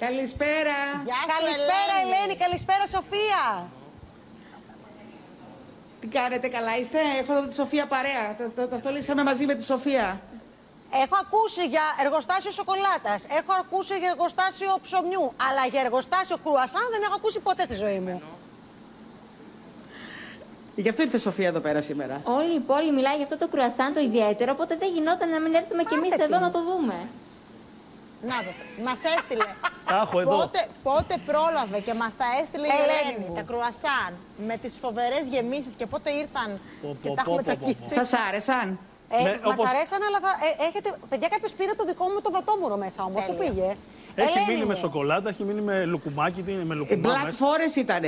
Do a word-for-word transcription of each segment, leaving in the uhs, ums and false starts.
Καλησπέρα. Γεια σου, Καλησπέρα Ελένη. Ελένη, καλησπέρα Σοφία. Τι κάνετε, καλά είστε? Έχω εδώ τη Σοφία παρέα. Ταυτολήσαμε μαζί με τη Σοφία. Έχω ακούσει για εργοστάσιο σοκολάτας, έχω ακούσει για εργοστάσιο ψωμιού, αλλά για εργοστάσιο κρουασάν δεν έχω ακούσει ποτέ στη ζωή μου. Γι' αυτό ήρθε η Σοφία εδώ πέρα σήμερα. Όλη η πόλη μιλάει για αυτό το κρουασάν το ιδιαίτερο, οπότε δεν γινόταν να μην έρθουμε κι εμείς εδώ να το δούμε. Να το, μας έστειλε. Τα έχω εδώ. Πότε, πότε πρόλαβε και μας τα έστειλε η Ελένη Ελένη, μου. τα κρουασάν, με τις φοβερές γεμίσεις και πότε ήρθαν Πω, και πω, τα έχουμε πω, πω, πω. τσακίσει. Σας άρεσαν? Ε, Ναι, μας όπως- αρέσαν, αλλά θα, ε, έχετε. Παιδιά, κάποιος πήρε το δικό μου το βατόμουρο μέσα όμως. Πού Τέλεια. πήγε? Έχει Ελένη μείνει μου. με σοκολάτα, έχει μείνει με λουκουμάκι, τι είναι με Ε, λουκουμά Black μέσα. Forest ήτανε.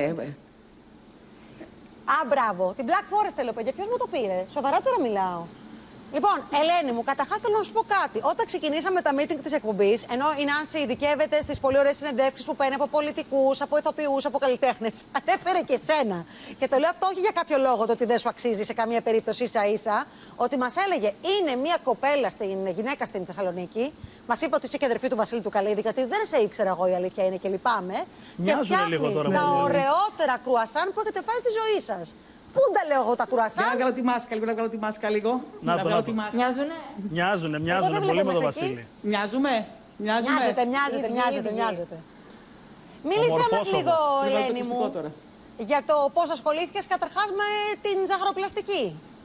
Α, μπράβο. Την Black Forest θέλω, παιδιά. Ποιος μου το πήρε? Σοβαρά τώρα μιλάω. Λοιπόν, Ελένη μου, καταρχάς θέλω να σου πω κάτι. Όταν ξεκινήσαμε τα meeting της εκπομπής, ενώ η Νάνση ειδικεύεται στις πολύ ωραίες συνεντεύξεις που παίρνει από πολιτικούς, από ηθοποιούς, από καλλιτέχνες, ανέφερε και σένα. Και το λέω αυτό όχι για κάποιο λόγο το ότι δεν σου αξίζει σε καμία περίπτωση ίσα-ίσα, ότι μας έλεγε είναι μια κοπέλα, στην γυναίκα στην Θεσσαλονίκη. Μας είπε ότι είσαι και αδερφή του Βασίλη του Καλίδη, γιατί δεν σε ήξερα εγώ, η αλήθεια είναι και λυπάμαι. Μοιάζουνε και φτιάχνει λίγο τώρα τα μαζί. ωραιότερα κρουασάν που έχετε φάει στη ζωή σας. Πού τα λέω εγώ τα Για να κρουασάν? βγάλω τη μάσκα λίγο, να βγάλω τη μάσκα λίγο. Να το, βγάλω να τη το. μάσκα. Μοιάζουνε. Μοιάζουνε, μοιάζουνε δεν πολύ βλέπω με τον μέχρι εκεί. Βασίλη. Μοιάζουμε? Μοιάζουμε? Μοιάζεται, μοιάζεται, Ίδιοι, μοιάζεται, ίδιοι. μοιάζεται. Μίλησέ μας Ομορφόσωμα. λίγο, Να βάλω το Ελένη μου, ακουστικό τώρα. για το πώς ασχολήθηκες καταρχάς με την ζαχαροπλαστική.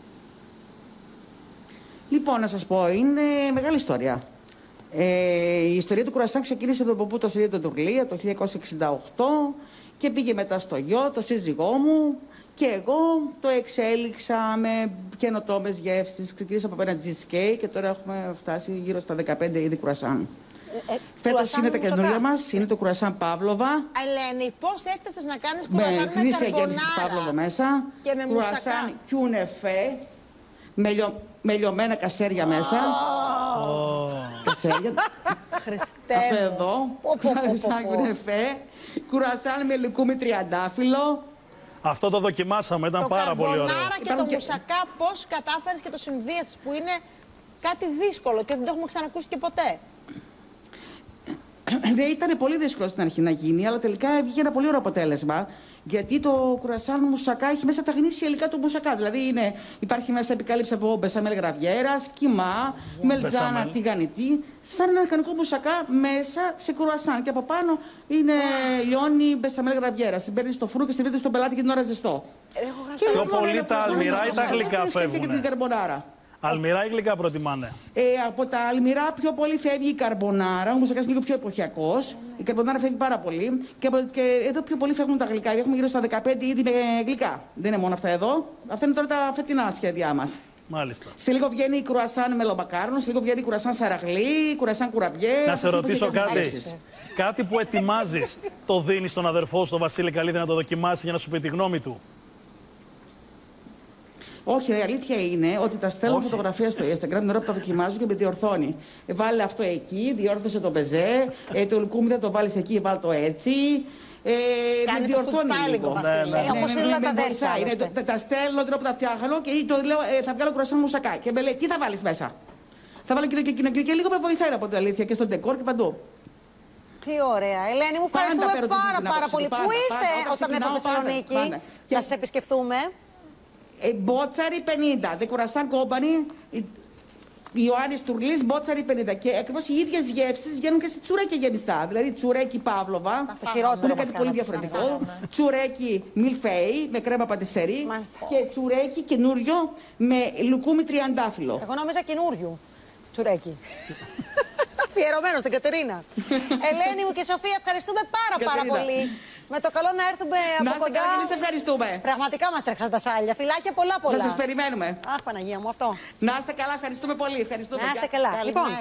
Λοιπόν, να σας πω, είναι μεγάλη ιστορία. Ε, η ιστορία του κρουασάν ξεκίνησε από πού? Το Σιδίδιο Τουρλία το χίλια εννιακόσια εξήντα οκτώ και πήγε μετά στο γιο, το σύζυγό μου, και εγώ το εξέλιξα με καινοτόμες γεύσεις. Ξεκίνησα από ένα cheesecake και τώρα έχουμε φτάσει γύρω στα δεκαπέντε είδη κρουασάν. Ε, Φέτος κρουασάν είναι τα μουσακά. καινούρια μας, είναι το κρουασάν Παύλοβα. Ελένη, πώς έφτασες να κάνεις Με κρουασάν με γνήσια γέμιση της καρμπονάρα Παύλοβα μέσα. και με κρουασάν μουσακά. κιουνεφέ, με, λιο, με λιωμένα κασέρια μέσα. Κασέρια. Χριστέ Αυτό μου. εδώ. Πω, πω, πω, πω, Κρουασάν πω. κουρεφέ. Κουρασάν με λουκούμι τριαντάφυλλο. Αυτό το δοκιμάσαμε, ήταν Το πάρα πολύ ωραίο. καρμπονάρα και Υπάρχουν το και- μουσακά, πώς κατάφερες και το συνδύασες, που είναι κάτι δύσκολο και δεν το έχουμε ξανακούσει και ποτέ. Ναι, ήταν πολύ δύσκολο στην αρχή να γίνει, αλλά τελικά βγήκε ένα πολύ ωραίο αποτέλεσμα. Γιατί το κουρασάν μουσακά έχει μέσα τα γνήσια υλικά του μουσακά. Δηλαδή είναι, υπάρχει μέσα επικάλυψη από μπεσαμέλ γραβιέρα, κιμά, μελτζάνα Μπεσαμέλ. τηγανιτή. Σαν ένα κανονικό μουσακά μέσα σε κουρασάν. Και από πάνω είναι λιώνει μπεσαμέλ γραβιέρα. Συμπέρνει στο φούρνο και στηρίζεται στον πελάτη και την ώρα ζεστό. Έχω χάσει. Και Πιο όλο πολύ ένα τα προσόντα αλμυρά ή τα μουσακά. γλυκά Και σκέφτηκε φεύγουνε. την καρμπονάρα. Αλμυρά ή γλυκά προτιμάνε. Ε, από τα αλμυρά πιο πολύ φεύγει η καρμπονάρα, ο μουσακάς είναι λίγο πιο εποχιακός. Η καρμπονάρα φεύγει πάρα πολύ. Και, από, και εδώ πιο πολύ φεύγουν τα γλυκά. Έχουμε γύρω στα δεκαπέντε είδη με γλυκά. Δεν είναι μόνο αυτά εδώ. Αυτά είναι τώρα τα φετινά σχέδιά μας. Μάλιστα. Σε λίγο βγαίνει η κρουασάν με λομπακάρονο, σε λίγο βγαίνει η κρουασάν σαραγλί, κουρασάν κουραμπιέ. Να σε Αυτές είναι ρωτήσω οι κάτι. λέξεις. Κάτι που ετοιμάζεις, το δίνεις στον αδερφό σου, τον Βασίλη Καλίδη, να το δοκιμάσει για να σου πει τη γνώμη του. Όχι, η αλήθεια είναι ότι τα στέλνω Όχι. φωτογραφία στο Instagram την ώρα που τα δοκιμάζω και με διορθώνει. Ε, βάλε αυτό εκεί, διόρθωσε το μπεζέ, ε, το λουκούμι δεν το βάλει εκεί, βάλ το έτσι. Ε, Κάνει με το διορθώνει food styling λίγο. ο Βασίλης. Ναι, ναι. Όπως είναι όλα τα με αδέρφια, βοηθάει. Είναι, άλλωστε. τα, τα στέλνω την ώρα που τα φτιάχνω και το λέω, ε, θα βγάλω κρουασάν μουσακά. Και με λέει, τι θα βάλει μέσα. Θα βάλω και, και, και, και, και λίγο με βοηθάει από την αλήθεια και στο ντεκόρ και παντού. Τι ωραία. Ελένη, μου Πάντα ευχαριστούμε παίρνω την- πάρα την πάρα άποψη πολύ. του, Πού πάντα, είστε πάντα. Όταν όταν έρθω ξεκινάω, Θεσσαλονίκη πάντα, πάντα. να Και- σας επισκεφτούμε? Ε, Μπότσαρη πενήντα, The Croissant Company, Ιωάννη Τουρλή, Μπότσαρη πενήντα. Και ακριβώ οι ίδιε γεύσει βγαίνουν και σε τσουρέκι γεμιστά. Δηλαδή τσουρέκι Παύλοβα, Το χειρότερο που είναι μας κάτι πολύ κάνατε. διαφορετικό. Τσουρέκι Μιλφέι με κρέμα πατησερή. Μάλιστα. Και τσουρέκι καινούριο με λουκούμι τριαντάφυλλο. Εγώ νόμιζα καινούριου τσουρέκι. Αφιερωμένο στην Κατερίνα. Ελένη μου και Σοφία, ευχαριστούμε πάρα πάρα Κατερίνα. πολύ. Με το καλό να έρθουμε από Να είστε κοντά. καλά και εμείς ευχαριστούμε. Πραγματικά μας τρέξαν τα σάλια. Φιλάκια πολλά πολλά. Θα σας περιμένουμε. Αχ, Παναγία μου, αυτό. Να είστε καλά, ευχαριστούμε πολύ. Ευχαριστούμε. Να είστε Γεια σας. καλά. Καλημέρα. Λοιπόν,